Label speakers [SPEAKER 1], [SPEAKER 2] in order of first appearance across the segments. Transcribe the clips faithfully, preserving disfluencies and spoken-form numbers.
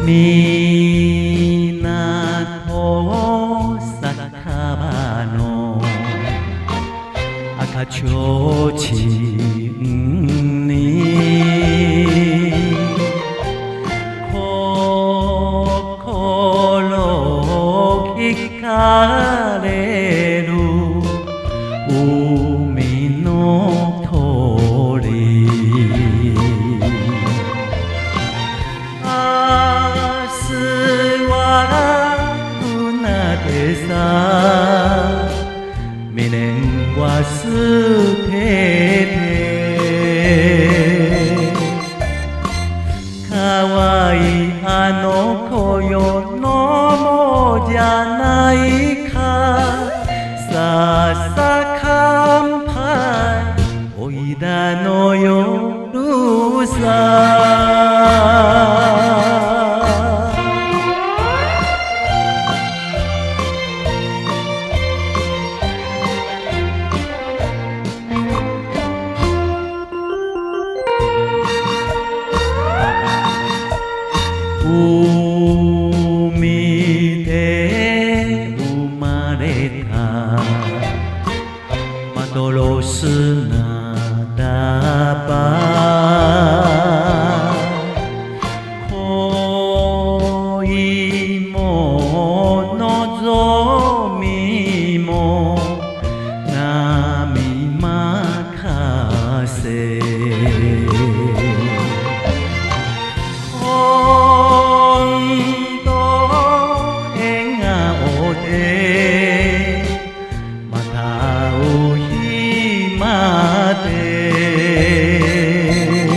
[SPEAKER 1] 港酒場の赤ちょうちんに心惹かれる海の鳥明日は船でさ未練は捨てて可愛いあの子よのもじゃないかさあさ乾杯おいだの夜さ海で生まれた幻ならば恋も望みも波任せまた会う日まで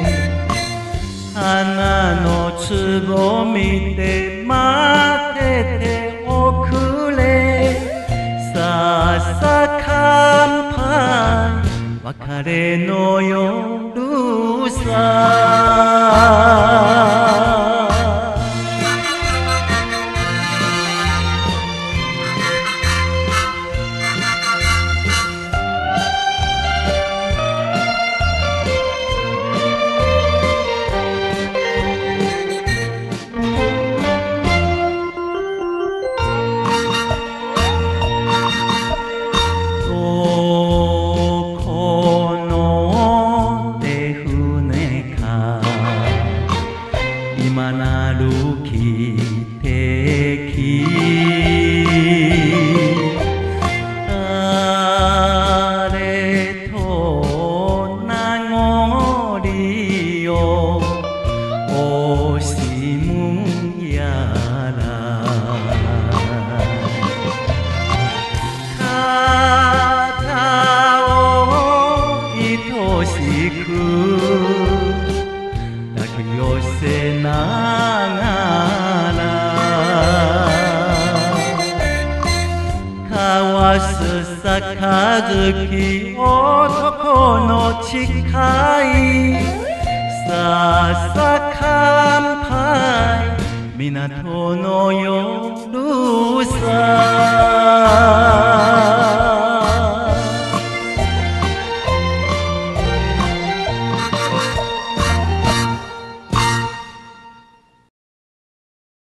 [SPEAKER 1] 花のつぼみで待ってておくれさあさ乾杯別れの夜さ今なる汽笛誰と名残を惜しむやら肩を愛しく抱き寄せながら交わす杯男の誓いさあさ乾杯港の夜さ